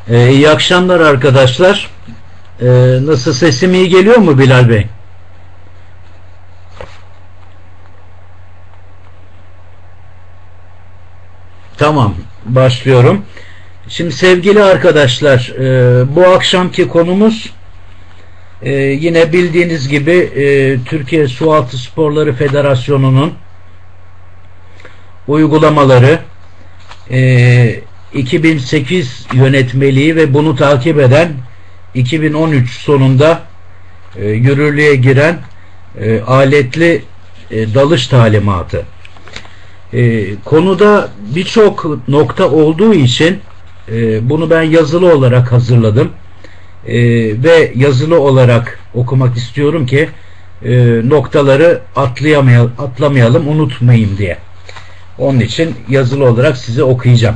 İyi akşamlar arkadaşlar. Nasıl, sesim iyi geliyor mu Bilal Bey? Tamam, başlıyorum. Şimdi sevgili arkadaşlar, bu akşamki konumuz yine bildiğiniz gibi Türkiye Sualtı Sporları Federasyonu'nun uygulamaları, 2008 yönetmeliği ve bunu takip eden 2013 sonunda yürürlüğe giren aletli dalış talimatı. Konuda birçok nokta olduğu için bunu ben yazılı olarak hazırladım ve yazılı olarak okumak istiyorum ki noktaları atlamayalım, unutmayayım diye. Onun için yazılı olarak size okuyacağım.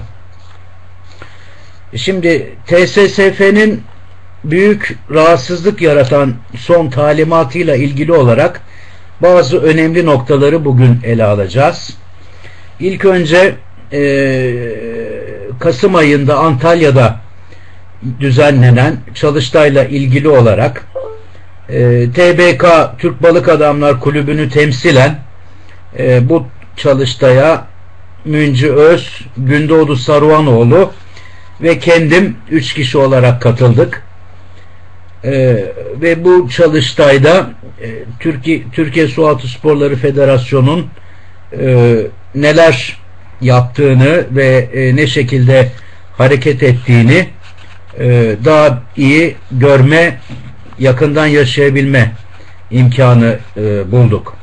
Şimdi TSSF'nin büyük rahatsızlık yaratan son talimatıyla ilgili olarak bazı önemli noktaları bugün ele alacağız. İlk önce Kasım ayında Antalya'da düzenlenen çalıştayla ilgili olarak TBK Türk Balık Adamlar Kulübü'nü temsilen bu çalıştaya Münci Öz, Gündoğdu Saruhanoğlu ve kendim 3 kişi olarak katıldık. Ve bu çalıştayda Türkiye Sualtı Sporları Federasyonu'nun neler yaptığını ve ne şekilde hareket ettiğini daha iyi görme, yakından yaşayabilme imkanı bulduk.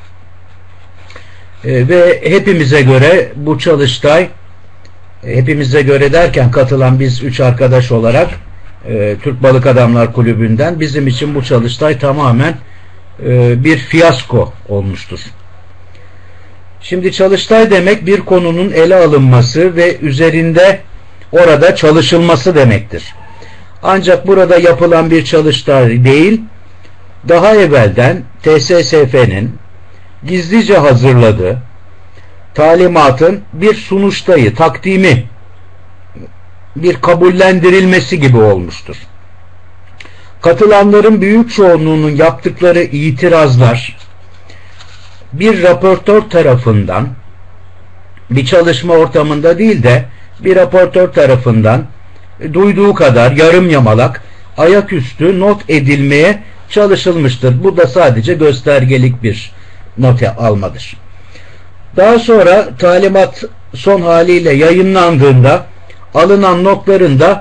Ve hepimize göre bu çalıştay, hepimize göre derken katılan biz 3 arkadaş olarak Türk Balık Adamlar Kulübü'nden, bizim için bu çalıştay tamamen bir fiyasko olmuştur. Şimdi çalıştay demek bir konunun ele alınması ve üzerinde orada çalışılması demektir. Ancak burada yapılan bir çalıştay değil, daha evvelden TSSF'nin gizlice hazırladığı talimatın bir sunuştayı, takdimi, bir kabullendirilmesi gibi olmuştur. Katılanların büyük çoğunluğunun yaptıkları itirazlar bir raportör tarafından, bir çalışma ortamında değil de bir raportör tarafından duyduğu kadar yarım yamalak, ayaküstü not edilmeye çalışılmıştır. Bu da sadece göstergelik bir not almadır. Daha sonra talimat son haliyle yayınlandığında alınan notların da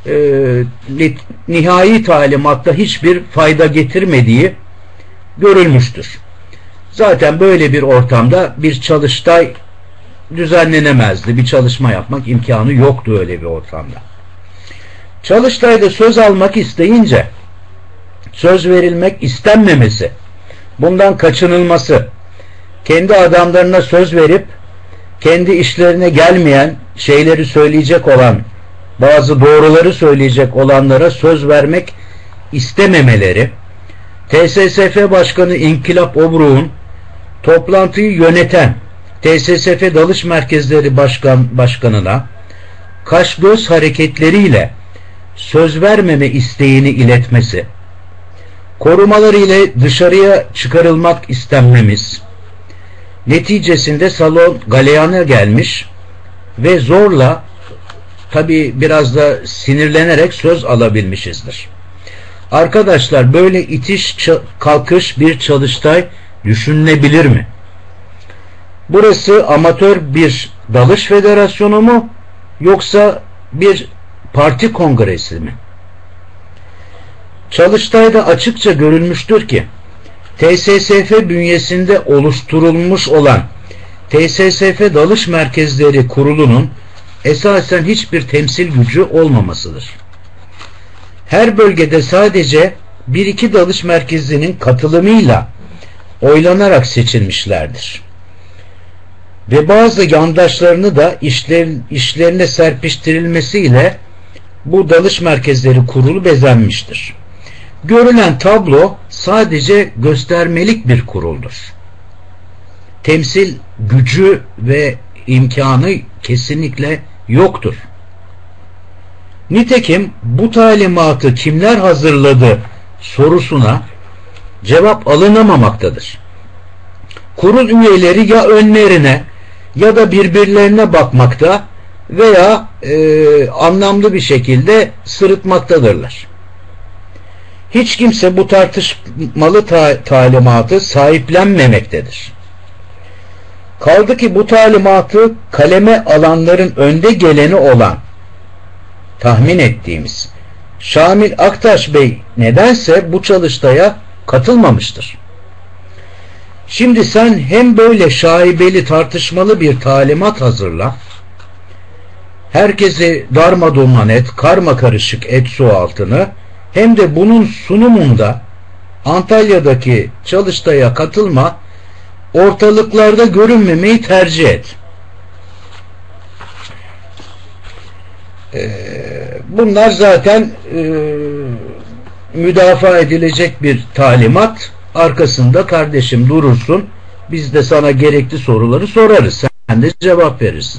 nihai talimatta hiçbir fayda getirmediği görülmüştür. Zaten böyle bir ortamda bir çalıştay düzenlenemezdi. Bir çalışma yapmak imkanı yoktu öyle bir ortamda. Çalıştayda söz almak isteyince söz verilmek istenmemesi, bundan kaçınılması, kendi adamlarına söz verip kendi işlerine gelmeyen şeyleri söyleyecek olan, bazı doğruları söyleyecek olanlara söz vermek istememeleri, TSSF Başkanı İnkılap Obruğ'un toplantıyı yöneten TSSF Dalış Merkezleri Başkanı'na kaş göz hareketleriyle söz vermeme isteğini iletmesi, korumalar ile dışarıya çıkarılmak istenmemiz, neticesinde salon galeyana gelmiş ve zorla, tabi biraz da sinirlenerek söz alabilmişizdir. Arkadaşlar, böyle itiş kalkış bir çalıştay düşünülebilir mi? Burası amatör bir dalış federasyonu mu, yoksa bir parti kongresi mi? Çalıştayda açıkça görülmüştür ki TSSF bünyesinde oluşturulmuş olan TSSF Dalış Merkezleri Kurulu'nun esasen hiçbir temsil gücü olmamasıdır. Her bölgede sadece bir iki dalış merkezinin katılımıyla oylanarak seçilmişlerdir. Ve bazı yandaşlarını da işlerine serpiştirilmesiyle bu dalış merkezleri kurulu bezenmiştir. Görülen tablo sadece göstermelik bir kuruldur. Temsil gücü ve imkanı kesinlikle yoktur. Nitekim bu talimatı kimler hazırladı sorusuna cevap alınamamaktadır. Kurul üyeleri ya önlerine ya da birbirlerine bakmakta veya anlamlı bir şekilde sırıtmaktadırlar. Hiç kimse bu tartışmalı talimatı sahiplenmemektedir. Kaldı ki bu talimatı kaleme alanların önde geleni olan, tahmin ettiğimiz Şamil Aktaş Bey nedense bu çalıştaya katılmamıştır. Şimdi sen hem böyle şaibeli, tartışmalı bir talimat hazırla, herkesi darmadağın et, karma karışık et su altını, hem de bunun sunumunda Antalya'daki çalıştaya katılma, ortalıklarda görünmemeyi tercih et. Bunlar zaten müdafaa edilecek bir talimat. Arkasında kardeşim durursun, biz de sana gerekli soruları sorarız, sen de cevap verirsin.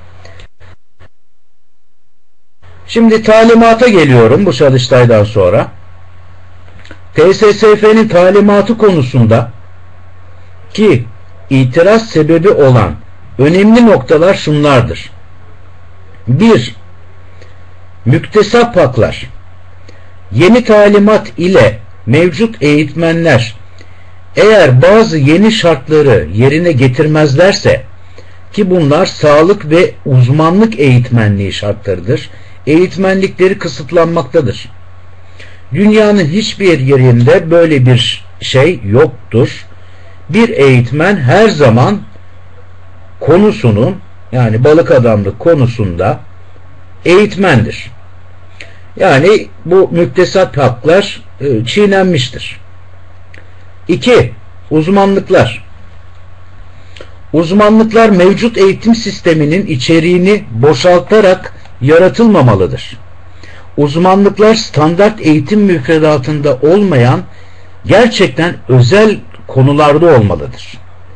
Şimdi talimata geliyorum bu çalıştaydan sonra. TSSF'nin talimatı konusunda ki itiraz sebebi olan önemli noktalar şunlardır. 1. Müktesap haklar. Yeni talimat ile mevcut eğitmenler eğer bazı yeni şartları yerine getirmezlerse, ki bunlar sağlık ve uzmanlık eğitmenliği şartlarıdır, eğitmenlikleri kısıtlanmaktadır. Dünyanın hiçbir yerinde böyle bir şey yoktur. Bir eğitmen her zaman konusunun, yani balık adamlık konusunda eğitmendir. Yani bu müktesap haklar çiğnenmiştir. 2. Uzmanlıklar. Uzmanlıklar mevcut eğitim sisteminin içeriğini boşaltarak yaratılmamalıdır. Uzmanlıklar standart eğitim müfredatında olmayan gerçekten özel konularda olmalıdır.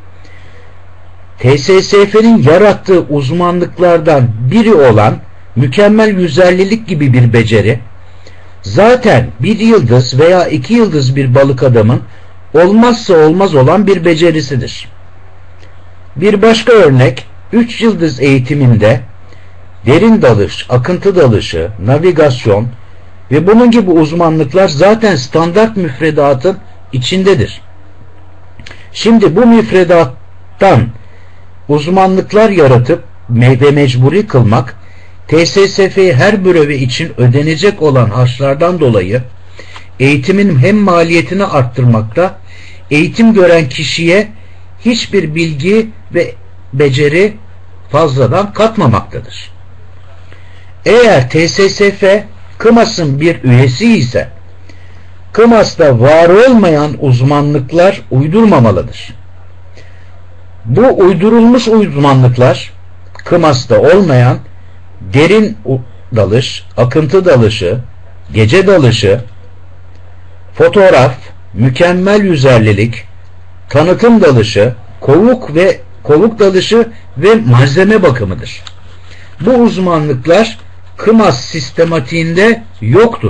TSSF'nin yarattığı uzmanlıklardan biri olan mükemmel yüzerlilik gibi bir beceri, zaten 1 yıldız veya 2 yıldız bir balık adamın olmazsa olmaz olan bir becerisidir. Bir başka örnek, 3 yıldız eğitiminde derin dalış, akıntı dalışı, navigasyon ve bunun gibi uzmanlıklar zaten standart müfredatın içindedir. Şimdi bu müfredattan uzmanlıklar yaratıp ve mecburi kılmak, TSSF'ye her bürevi için ödenecek olan harçlardan dolayı eğitimin hem maliyetini arttırmakta, eğitim gören kişiye hiçbir bilgi ve beceri fazladan katmamaktadır. Eğer TSSF KMAS'ın bir üyesi ise KMAS'ta var olmayan uzmanlıklar uydurmamalıdır. Bu uydurulmuş uzmanlıklar KMAS'ta olmayan derin dalış, akıntı dalışı, gece dalışı, fotoğraf, mükemmel yüzerlilik, tanıtım dalışı, kovuk dalışı ve malzeme bakımıdır. Bu uzmanlıklar KMAS sistematiğinde yoktur.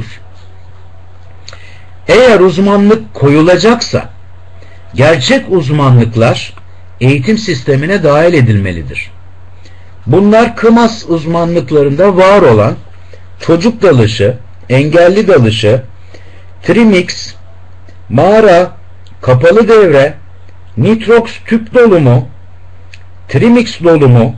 Eğer uzmanlık koyulacaksa gerçek uzmanlıklar eğitim sistemine dahil edilmelidir. Bunlar KMAS uzmanlıklarında var olan çocuk dalışı, engelli dalışı, trimix, mağara, kapalı devre, nitrox tüp dolumu, trimix dolumu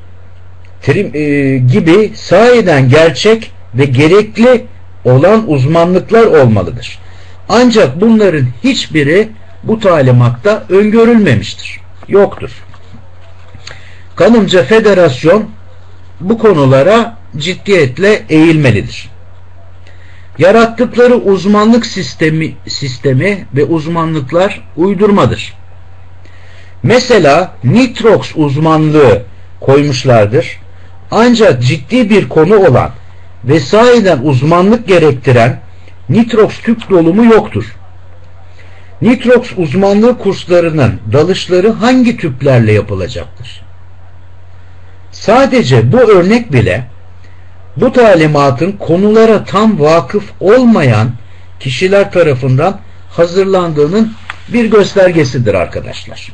gibi sahiden gerçek ve gerekli olan uzmanlıklar olmalıdır. Ancak bunların hiçbiri bu talimatta öngörülmemiştir. Yoktur. Kanımca federasyon bu konulara ciddiyetle eğilmelidir. Yarattıkları uzmanlık sistemi ve uzmanlıklar uydurmadır. Mesela nitrox uzmanlığı koymuşlardır. Ancak ciddi bir konu olan ve sahiden uzmanlık gerektiren nitrox tüp dolumu yoktur. Nitrox uzmanlığı kurslarının dalışları hangi tüplerle yapılacaktır? Sadece bu örnek bile bu talimatın konulara tam vakıf olmayan kişiler tarafından hazırlandığının bir göstergesidir arkadaşlar.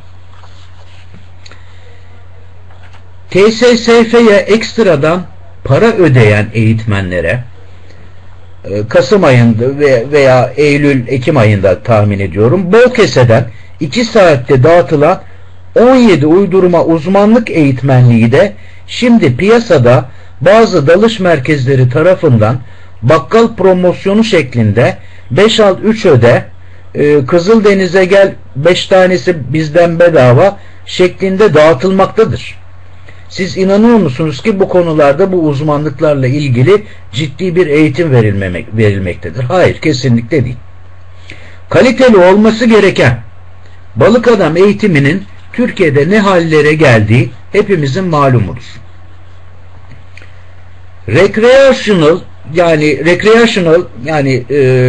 TSSF'ye ekstradan para ödeyen eğitmenlere Kasım ayında veya Eylül-Ekim ayında tahmin ediyorum, bol keseden 2 saatte dağıtılan 17 uydurma uzmanlık eğitmenliği de şimdi piyasada bazı dalış merkezleri tarafından bakkal promosyonu şeklinde 5 al 3 öde, Kızıldeniz'e gel 5 tanesi bizden bedava şeklinde dağıtılmaktadır. Siz inanıyor musunuz ki bu konularda, bu uzmanlıklarla ilgili ciddi bir eğitim verilmektedir? Hayır, kesinlikle değil. Kaliteli olması gereken balık adam eğitiminin Türkiye'de ne hallere geldiği hepimizin malumudur. Recreational yani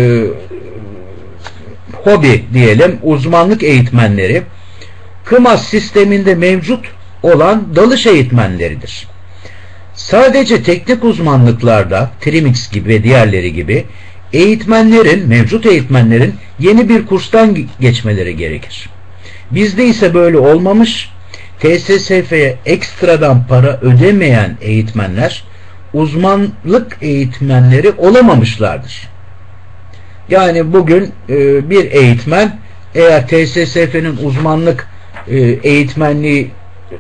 hobi diyelim, uzmanlık eğitmenleri KMAS sisteminde mevcut olan dalış eğitmenleridir. Sadece teknik uzmanlıklarda Trimix gibi ve diğerleri gibi mevcut eğitmenlerin yeni bir kurstan geçmeleri gerekir. Bizde ise böyle olmamış. TSSF'ye ekstradan para ödemeyen eğitmenler uzmanlık eğitmenleri olamamışlardır. Yani bugün bir eğitmen eğer TSSF'nin uzmanlık eğitmenliği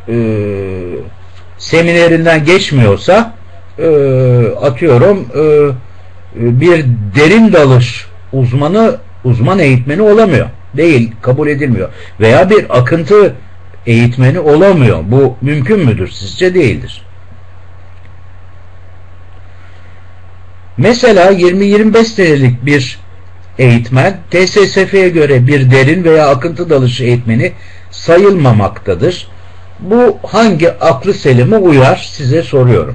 seminerinden geçmiyorsa atıyorum bir derin dalış uzman eğitmeni olamıyor. Değil, kabul edilmiyor. Veya bir akıntı eğitmeni olamıyor. Bu mümkün müdür sizce? Değildir. Mesela 20-25 senelik bir eğitmen TSSF'ye göre bir derin veya akıntı dalışı eğitmeni sayılmamaktadır. Bu hangi aklı selime uyar size soruyorum.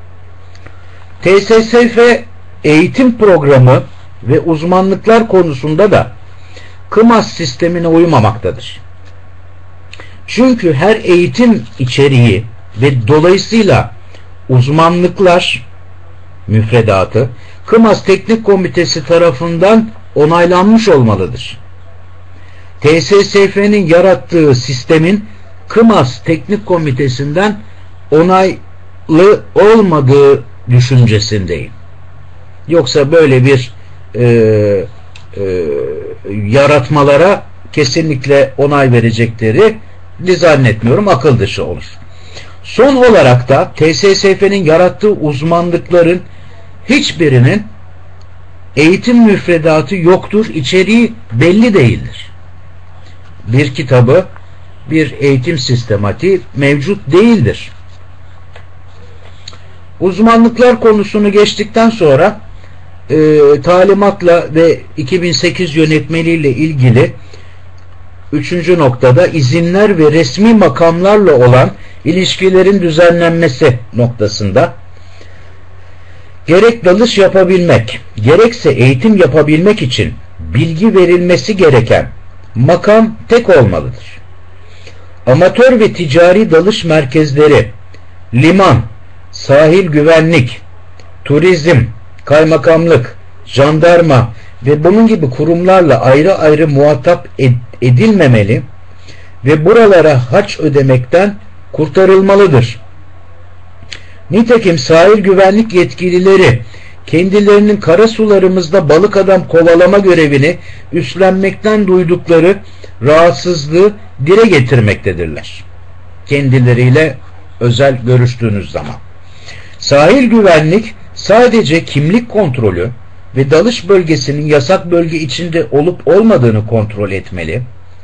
TSSF eğitim programı ve uzmanlıklar konusunda da KMAS sistemine uymamaktadır. Çünkü her eğitim içeriği ve dolayısıyla uzmanlıklar müfredatı KMAS Teknik Komitesi tarafından onaylanmış olmalıdır. TSSF'nin yarattığı sistemin KMAS Teknik Komitesi'nden onaylı olmadığı düşüncesindeyim. Yoksa böyle bir yaratmalara kesinlikle onay verecekleri zannetmiyorum, akıl dışı olur. Son olarak da TSSF'nin yarattığı uzmanlıkların hiçbirinin eğitim müfredatı yoktur, içeriği belli değildir. Bir kitabı, bir eğitim sistematiği mevcut değildir. Uzmanlıklar konusunu geçtikten sonra talimatla ve 2008 yönetmeliğiyle ilgili 3. noktada izinler ve resmi makamlarla olan ilişkilerin düzenlenmesi noktasında gerek dalış yapabilmek, gerekse eğitim yapabilmek için bilgi verilmesi gereken makam tek olmalıdır. Amatör ve ticari dalış merkezleri, liman, sahil güvenlik, turizm, kaymakamlık, jandarma ve bunun gibi kurumlarla ayrı ayrı muhatap edilmemeli ve buralara haç ödemekten kurtarılmalıdır. Nitekim sahil güvenlik yetkilileri kendilerinin kara sularımızda balık adam kovalama görevini üstlenmekten duydukları rahatsızlığı dile getirmektedirler. Kendileriyle özel görüştüğünüz zaman. Sahil güvenlik sadece kimlik kontrolü ve dalış bölgesinin yasak bölge içinde olup olmadığını kontrol etmeli.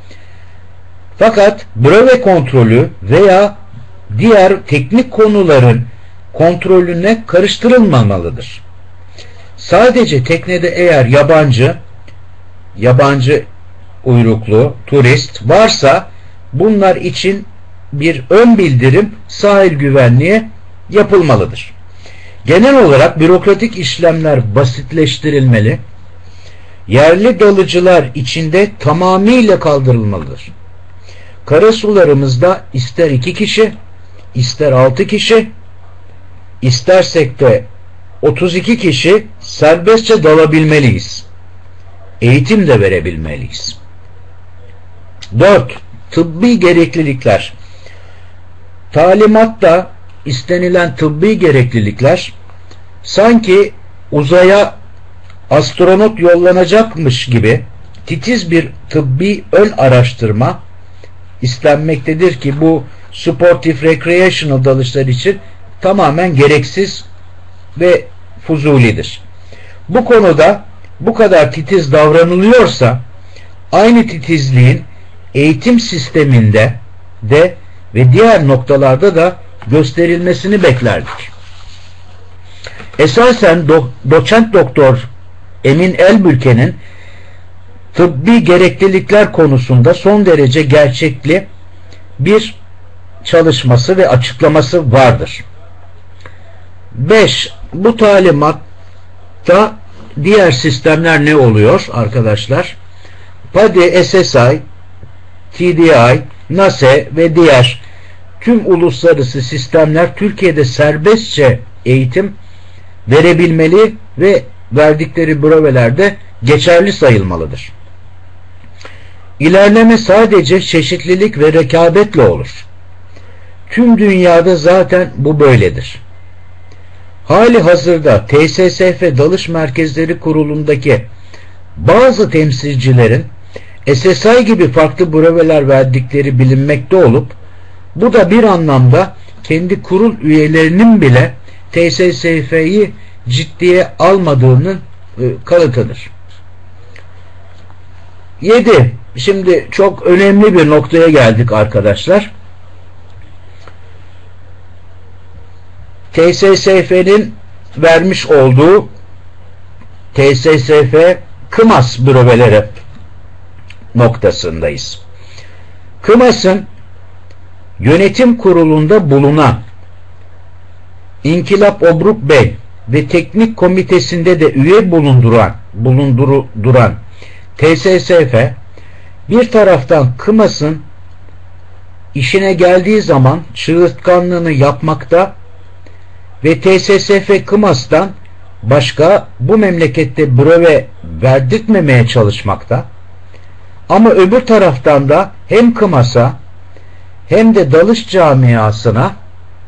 Fakat breve kontrolü veya diğer teknik konuların kontrolüne karıştırılmamalıdır. Sadece teknede eğer yabancı uyruklu, turist varsa bunlar için bir ön bildirim sahil güvenliğe yapılmalıdır. Genel olarak bürokratik işlemler basitleştirilmeli, yerli dalıcılar içinde tamamıyla kaldırılmalıdır. Karasularımızda ister 2 kişi, ister 6 kişi, istersek de 32 kişi serbestçe dalabilmeliyiz. Eğitim de verebilmeliyiz. 4. Tıbbi gereklilikler. Talimatta istenilen tıbbi gereklilikler sanki uzaya astronot yollanacakmış gibi titiz bir tıbbi ön araştırma istenmektedir ki bu sportif recreational dalışlar için tamamen gereksiz ve fuzulidir. Bu konuda bu kadar titiz davranılıyorsa aynı titizliğin eğitim sisteminde de ve diğer noktalarda da gösterilmesini beklerdik. Esasen doçent doktor Emin Elbülke'nin tıbbi gereklilikler konusunda son derece gerçekli bir çalışması ve açıklaması vardır. 5. Bu talimatta diğer sistemler ne oluyor arkadaşlar? PADI, SSI, TDI, NASE ve diğer tüm uluslararası sistemler Türkiye'de serbestçe eğitim verebilmeli ve verdikleri brevelerde geçerli sayılmalıdır. İlerleme sadece çeşitlilik ve rekabetle olur. Tüm dünyada zaten bu böyledir. Hali hazırda TSSF Dalış Merkezleri Kurulu'ndaki bazı temsilcilerin SSI gibi farklı breveler verdikleri bilinmekte olup bu da bir anlamda kendi kurul üyelerinin bile TSSF'yi ciddiye almadığının kanıtıdır. 7. Şimdi çok önemli bir noktaya geldik arkadaşlar. TSSF'nin vermiş olduğu TSSF KMAS breveleri noktasındayız. KMAS'ın yönetim kurulunda bulunan İnkılap Obruk Bey ve teknik komitesinde de üye bulunduran TSSF bir taraftan KMAS'ın işine geldiği zaman çığırtkanlığını yapmakta ve TSSF KMAS'tan başka bu memlekette breve verdirtmemeye çalışmakta. Ama öbür taraftan da hem KMAS'a hem de dalış camiasına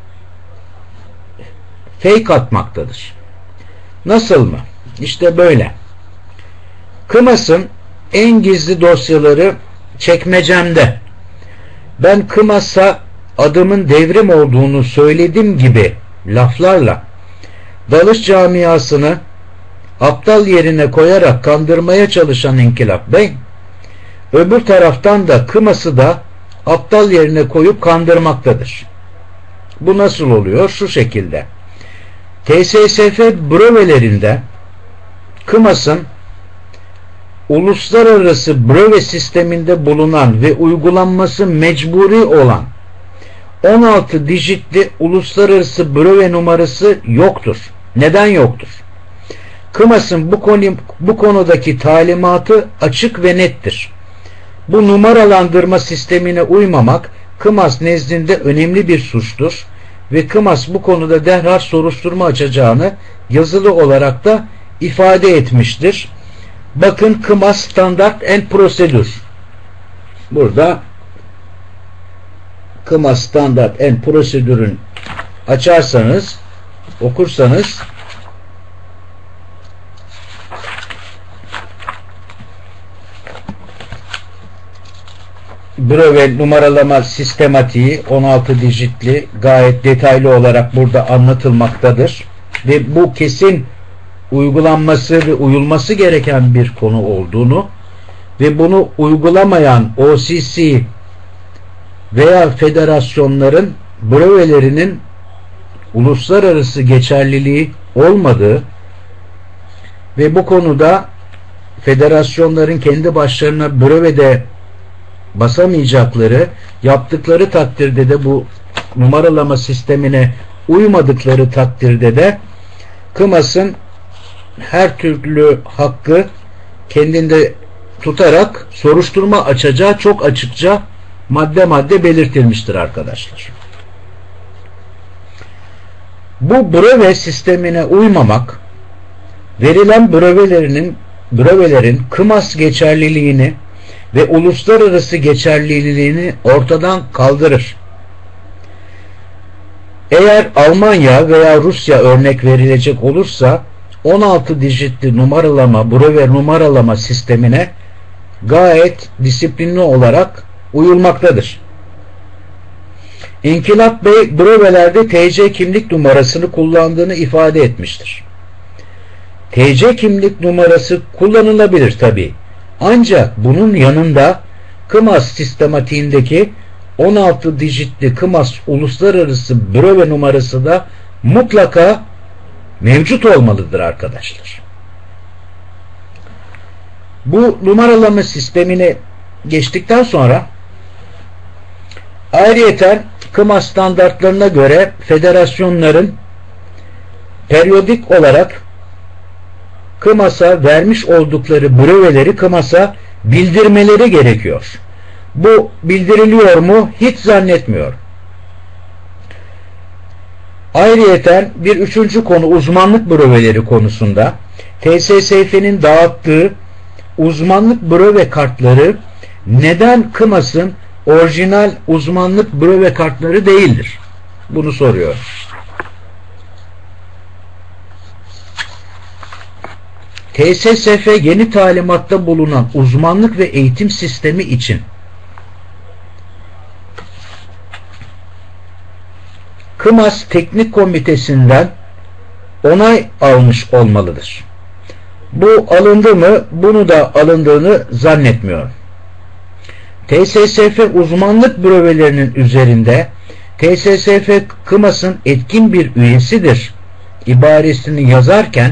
fake atmaktadır. Nasıl mı? İşte böyle. KMAS'ın en gizli dosyaları çekmecemde. Ben KMAS'a adımın devrim olduğunu söylediğim gibi laflarla dalış camiasını aptal yerine koyarak kandırmaya çalışan İnkılap Bey, öbür taraftan da KMAS'ı da aptal yerine koyup kandırmaktadır. Bu nasıl oluyor? Şu şekilde. TSSF brevelerinde KMAS'ın uluslararası breve sisteminde bulunan ve uygulanması mecburi olan 16 dijitli uluslararası breve numarası yoktur. Neden yoktur? KMAS'ın bu konudaki talimatı açık ve nettir. Bu numaralandırma sistemine uymamak KMAS nezdinde önemli bir suçtur ve KMAS bu konuda derhal soruşturma açacağını yazılı olarak da ifade etmiştir. Bakın KMAS Standart and Prosedür. Burada KMAS Standart and Prosedür'ün açarsanız, okursanız breve numaralama sistematiği 16 dijitli gayet detaylı olarak burada anlatılmaktadır. Ve bu kesin uygulanması ve uyulması gereken bir konu olduğunu ve bunu uygulamayan OCC veya federasyonların brevelerinin uluslararası geçerliliği olmadığı ve bu konuda federasyonların kendi başlarına brevede basamayacakları, yaptıkları takdirde de bu numaralama sistemine uymadıkları takdirde de KMAS'ın her türlü hakkı kendinde tutarak soruşturma açacağı çok açıkça madde madde belirtilmiştir arkadaşlar. Bu bröve sistemine uymamak, verilen brövelerin KMAS geçerliliğini ve uluslararası geçerliliğini ortadan kaldırır. Eğer Almanya veya Rusya örnek verilecek olursa 16 dijitli bröve numaralama sistemine gayet disiplinli olarak uyulmaktadır. İnkılap Bey brövelerde TC kimlik numarasını kullandığını ifade etmiştir. TC kimlik numarası kullanılabilir tabi. Ancak bunun yanında KMAS sistematiğindeki 16 dijitli KMAS uluslararası bröve numarası da mutlaka mevcut olmalıdır arkadaşlar. Bu numaralama sistemini geçtikten sonra ayrıyeten KMAS standartlarına göre federasyonların periyodik olarak KMAS'a vermiş oldukları bröveleri KMAS'a bildirmeleri gerekiyor. Bu bildiriliyor mu? Hiç zannetmiyorum. Ayrıyeten bir üçüncü konu uzmanlık bröveleri konusunda TSSF'nin dağıttığı uzmanlık bröve kartları neden KMAS'ın orijinal uzmanlık bröve kartları değildir? Bunu soruyor. TSSF yeni talimatta bulunan uzmanlık ve eğitim sistemi için KMAS Teknik Komitesi'nden onay almış olmalıdır. Bu alındı mı? Bunu da alındığını zannetmiyorum. TSSF uzmanlık brövelerinin üzerinde TSSF KMAS'ın etkin bir üyesidir ibaresini yazarken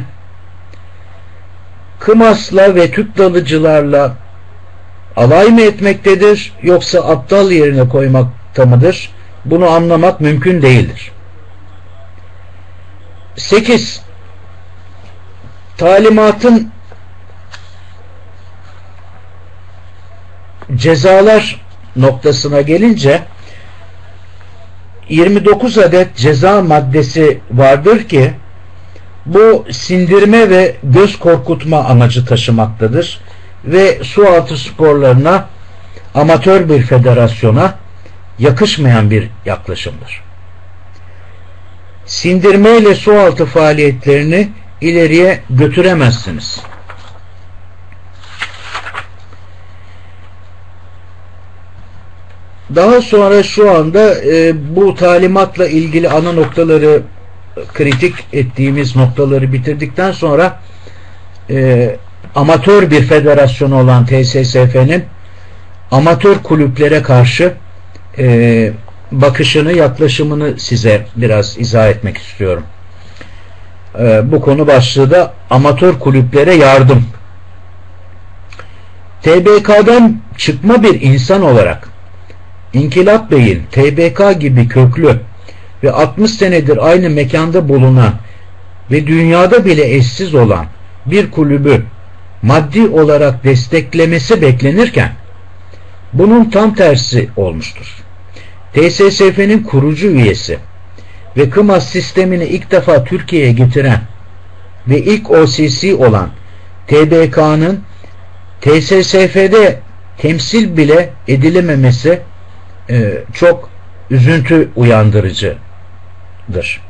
KMAS'la ve Türk dalıcılarla alay mı etmektedir yoksa aptal yerine koymakta mıdır? Bunu anlamak mümkün değildir. 8. Talimatın cezalar noktasına gelince 29 adet ceza maddesi vardır ki bu sindirme ve göz korkutma amacı taşımaktadır ve sualtı sporlarına amatör bir federasyona yakışmayan bir yaklaşımdır. Sindirme ile sualtı faaliyetlerini ileriye götüremezsiniz. Daha sonra şu anda bu talimatla ilgili ana noktaları kritik ettiğimiz noktaları bitirdikten sonra amatör bir federasyon olan TSSF'nin amatör kulüplere karşı bakışını, yaklaşımını size biraz izah etmek istiyorum. Bu konu başlığı da amatör kulüplere yardım. TBK'dan çıkma bir insan olarak İnkılap Bey'in TBK gibi köklü ve 60 senedir aynı mekanda bulunan ve dünyada bile eşsiz olan bir kulübü maddi olarak desteklemesi beklenirken bunun tam tersi olmuştur. TSSF'nin kurucu üyesi ve KMAS sistemini ilk defa Türkiye'ye getiren ve ilk OCC olan TBK'nın TSSF'de temsil bile edilememesi çok üzüntü uyandırıcıdır.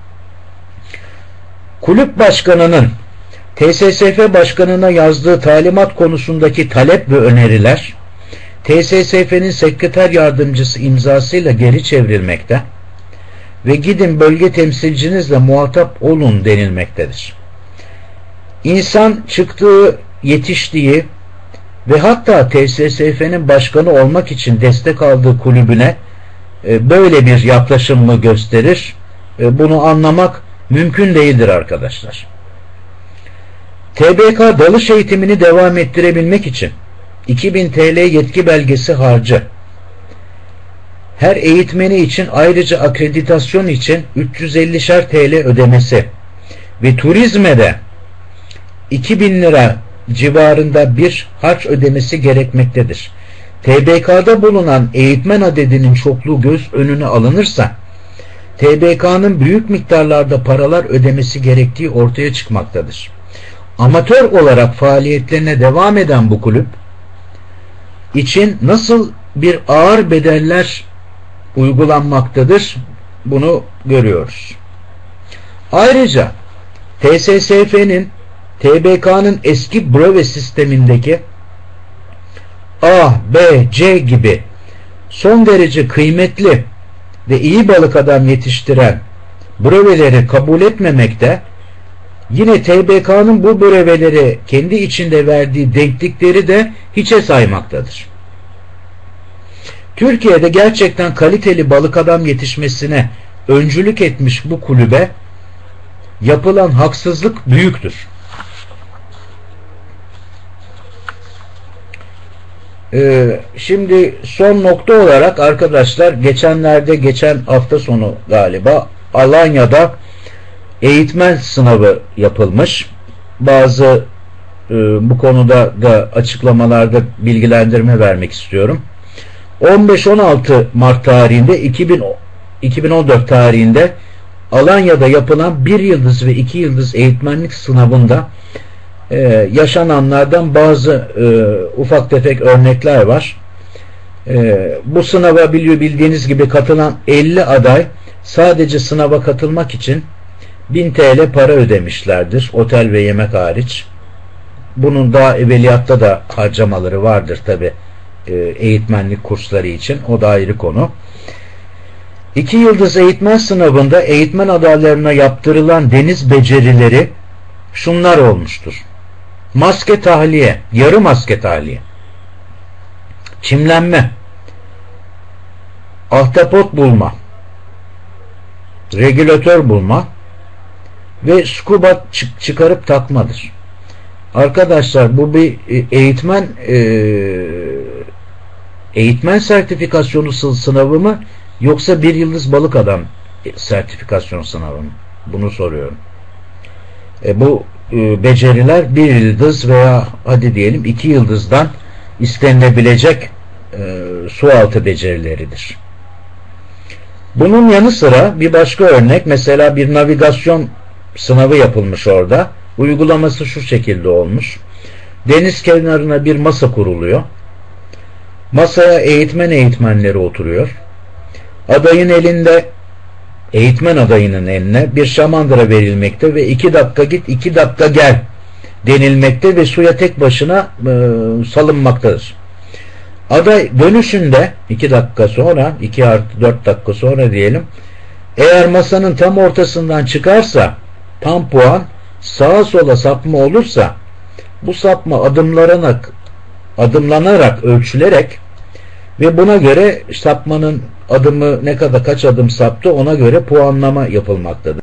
Kulüp başkanının TSSF başkanına yazdığı talimat konusundaki talep ve öneriler TSSF'nin sekreter yardımcısı imzasıyla geri çevrilmekte ve gidin bölge temsilcinizle muhatap olun denilmektedir. İnsan çıktığı, yetiştiği ve hatta TSSF'nin başkanı olmak için destek aldığı kulübüne böyle bir yaklaşım mı gösterir? Bunu anlamak mümkün değildir arkadaşlar. TBK dalış eğitimini devam ettirebilmek için 2000 TL yetki belgesi harcı, her eğitmeni için ayrıca akreditasyon için 350'şer TL ödemesi ve turizme de 2000 lira civarında bir harç ödemesi gerekmektedir. TBK'da bulunan eğitmen adedinin çokluğu göz önüne alınırsa TBK'nın büyük miktarlarda paralar ödemesi gerektiği ortaya çıkmaktadır. Amatör olarak faaliyetlerine devam eden bu kulüp için nasıl bir ağır bedeller uygulanmaktadır, bunu görüyoruz. Ayrıca TSSF'nin TBK'nın eski breve sistemindeki A, B, C gibi son derece kıymetli ve iyi balık adam yetiştiren breveleri kabul etmemekte, yine TBK'nın bu breveleri kendi içinde verdiği denklikleri de hiçe saymaktadır. Türkiye'de gerçekten kaliteli balık adam yetişmesine öncülük etmiş bu kulübe yapılan haksızlık büyüktür. Şimdi son nokta olarak arkadaşlar, geçen hafta sonu galiba Alanya'da eğitmen sınavı yapılmış. Bazı bu konuda da açıklamalarda bilgilendirme vermek istiyorum. 15-16 Mart tarihinde 2014 tarihinde Alanya'da yapılan 1 yıldız ve 2 yıldız eğitmenlik sınavında yaşananlardan bazı ufak tefek örnekler var. Bu sınava bildiğiniz gibi katılan 50 aday sadece sınava katılmak için 1000 TL para ödemişlerdir. Otel ve yemek hariç. Bunun daha evveliyatta da harcamaları vardır tabi, eğitmenlik kursları için. O da ayrı konu. 2 yıldız eğitmen sınavında eğitmen adaylarına yaptırılan deniz becerileri şunlar olmuştur: maske tahliye, yarı maske tahliye, çimlenme, ahtapot bulma, regülatör bulma ve scuba çıkarıp takmadır. Arkadaşlar, bu bir eğitmen sertifikasyonu sınavı mı, yoksa 1 yıldız balık adam sertifikasyon sınavı mı? Bunu soruyorum. Bu beceriler 1 yıldız veya hadi diyelim 2 yıldızdan istenilebilecek sualtı becerileridir. Bunun yanı sıra bir başka örnek, mesela bir navigasyon sınavı yapılmış orada. Uygulaması şu şekilde olmuş: deniz kenarına bir masa kuruluyor. Masaya eğitmenleri oturuyor. Adayın elinde, eğitmen adayının eline bir şamandıra verilmekte ve 2 dakika git 2 dakika gel denilmekte ve suya tek başına salınmaktadır. Aday dönüşünde 2 dakika sonra, 2+4 dakika sonra diyelim, eğer masanın tam ortasından çıkarsa tam puan, sağa sola sapma olursa bu sapma adımlanarak ölçülerek ve buna göre sapmanın adımı ne kadar, kaç adım saptı, ona göre puanlama yapılmaktadır.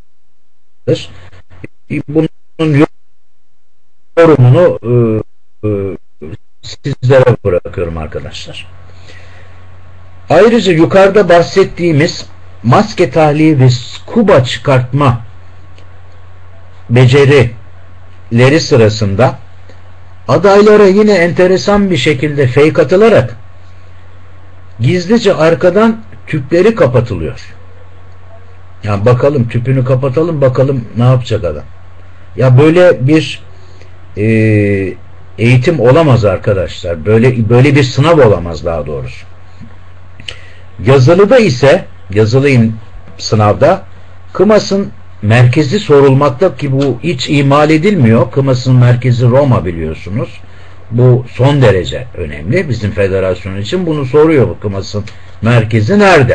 Bunun yorumunu sizlere bırakıyorum arkadaşlar. Ayrıca yukarıda bahsettiğimiz maske tahliye ve scuba çıkartma becerileri sırasında adaylara yine enteresan bir şekilde fake atılarak gizlice arkadan tüpleri kapatılıyor. Yani bakalım, tüpünü kapatalım, bakalım ne yapacak adam. Ya böyle bir eğitim olamaz arkadaşlar. Böyle bir sınav olamaz daha doğrusu. Yazılıda ise, yazılı sınavda KMAS'ın merkezi sorulmakta ki bu hiç ihmal edilmiyor. KMAS'ın merkezi Roma, biliyorsunuz. Bu son derece önemli. Bizim federasyon için bunu soruyor, bu KMAS'ın merkezi nerede?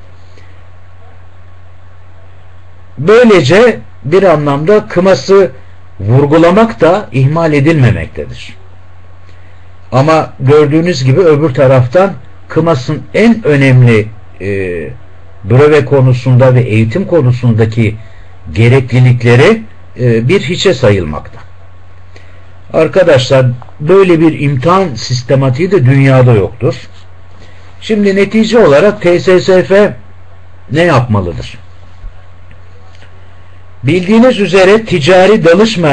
Böylece bir anlamda KMAS'ı vurgulamak da ihmal edilmemektedir. Ama gördüğünüz gibi öbür taraftan KMAS'ın en önemli breve konusunda ve eğitim konusundaki gereklilikleri bir hiçe sayılmakta. Arkadaşlar, böyle bir imtihan sistematiği de dünyada yoktur. Şimdi netice olarak TSSF ne yapmalıdır? Bildiğiniz üzere Ticari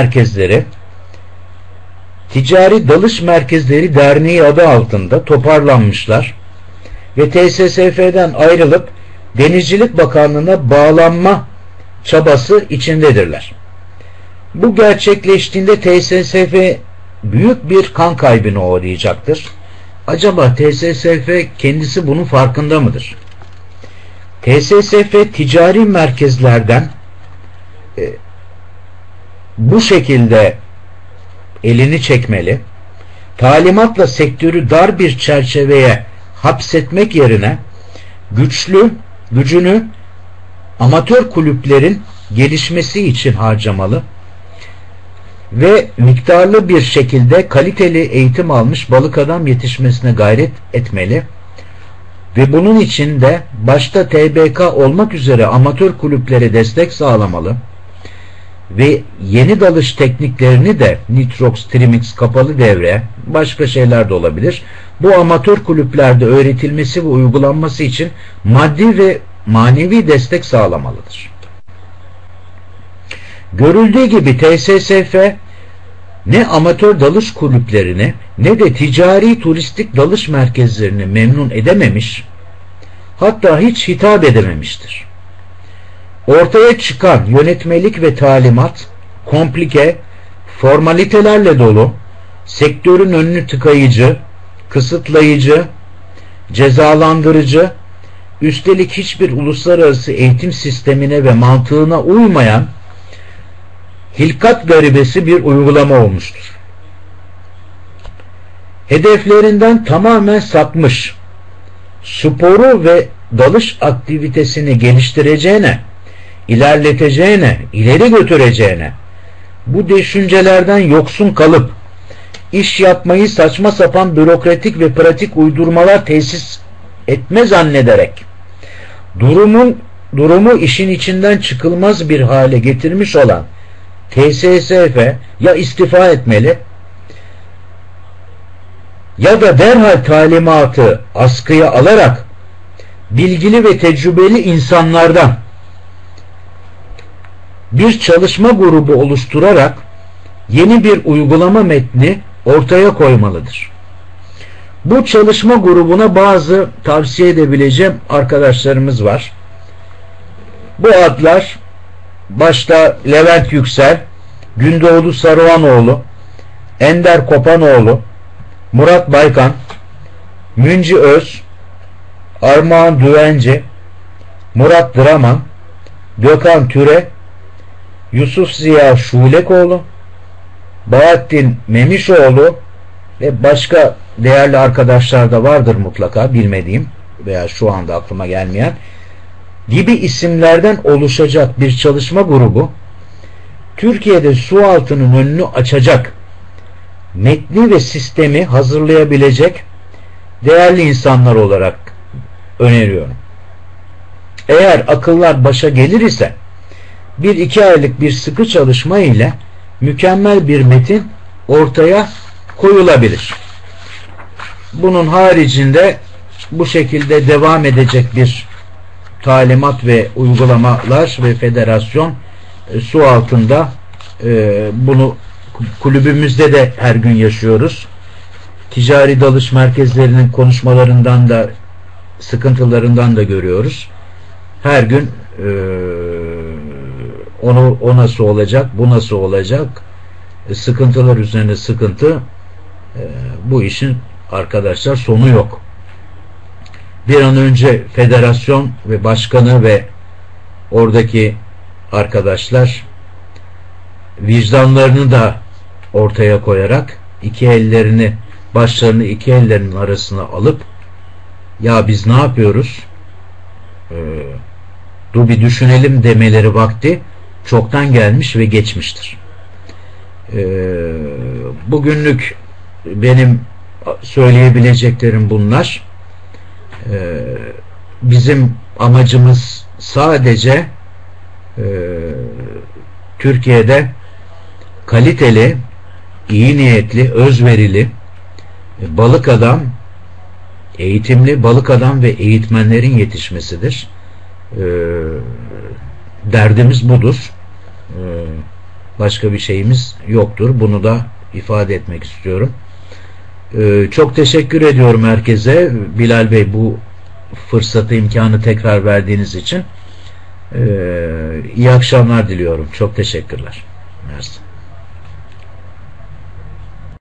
Dalış Merkezleri Derneği adı altında toparlanmışlar ve TSSF'den ayrılıp Denizcilik Bakanlığı'na bağlanma çabası içindedirler. Bu gerçekleştiğinde TSSF büyük bir kan kaybına uğrayacaktır. Acaba TSSF kendisi bunun farkında mıdır? TSSF ticari merkezlerden bu şekilde elini çekmeli, talimatla sektörü dar bir çerçeveye hapsetmek yerine gücünü amatör kulüplerin gelişmesi için harcamalı ve miktarlı bir şekilde kaliteli eğitim almış balık adam yetişmesine gayret etmeli ve bunun için de başta TBK olmak üzere amatör kulüplere destek sağlamalı ve yeni dalış tekniklerini de Nitrox, Trimix, kapalı devre, başka şeyler de olabilir. Bu amatör kulüplerde öğretilmesi ve uygulanması için maddi ve manevi destek sağlamalıdır. Görüldüğü gibi TSSF ne amatör dalış kulüplerini ne de ticari turistik dalış merkezlerini memnun edememiş, hatta hiç hitap edememiştir. Ortaya çıkan yönetmelik ve talimat komplike, formalitelerle dolu, sektörün önünü tıkayıcı, kısıtlayıcı, cezalandırıcı, üstelik hiçbir uluslararası eğitim sistemine ve mantığına uymayan hilkat garibesi bir uygulama olmuştur. Hedeflerinden tamamen sapmış, sporu ve dalış aktivitesini geliştireceğine, ilerleteceğine, ileri götüreceğine, bu düşüncelerden yoksun kalıp iş yapmayı saçma sapan bürokratik ve pratik uydurmalar tesis etme zannederek durumu işin içinden çıkılmaz bir hale getirmiş olan TSSF ya istifa etmeli ya da derhal talimatı askıya alarak bilgili ve tecrübeli insanlardan bir çalışma grubu oluşturarak yeni bir uygulama metni ortaya koymalıdır. Bu çalışma grubuna bazı tavsiye edebileceğim arkadaşlarımız var. Bu adlar başta Levent Yüksel, Gündoğdu Saruhanoğlu, Ender Kopanoğlu, Murat Baykan, Münci Öz, Armağan Düvenci, Murat Draman, Gökhan Türe, Yusuf Ziya Şulekoğlu, Bahattin Memişoğlu ve başka değerli arkadaşlar da vardır mutlaka bilmediğim veya şu anda aklıma gelmeyen gibi isimlerden oluşacak bir çalışma grubu Türkiye'de su altının önünü açacak metni ve sistemi hazırlayabilecek değerli insanlar olarak öneriyorum. Eğer akıllar başa gelir ise 1-2 aylık bir sıkı çalışma ile mükemmel bir metin ortaya koyulabilir. Bunun haricinde bu şekilde devam edecek bir talimat ve uygulamalar ve federasyon su altında bunu kulübümüzde de her gün yaşıyoruz. Ticari dalış merkezlerinin konuşmalarından da sıkıntılarından da görüyoruz. Her gün o nasıl olacak, bu nasıl olacak, sıkıntılar üzerine sıkıntı, bu işin arkadaşlar sonu yok. Bir an önce federasyon ve başkanı ve oradaki arkadaşlar vicdanlarını da ortaya koyarak başlarını iki ellerinin arasına alıp ya biz ne yapıyoruz? Dur bir düşünelim demeleri vakti çoktan gelmiş ve geçmiştir. Bugünlük benim söyleyebileceklerim bunlar. Bizim amacımız sadece Türkiye'de kaliteli, iyi niyetli, özverili balık adam, eğitimli balık adam ve eğitmenlerin yetişmesidir. Derdimiz budur. Başka bir şeyimiz yoktur. Bunu da ifade etmek istiyorum. Çok teşekkür ediyorum herkese. Bilal Bey bu fırsatı, imkanı tekrar verdiğiniz için iyi akşamlar diliyorum. Çok teşekkürler. Mersi.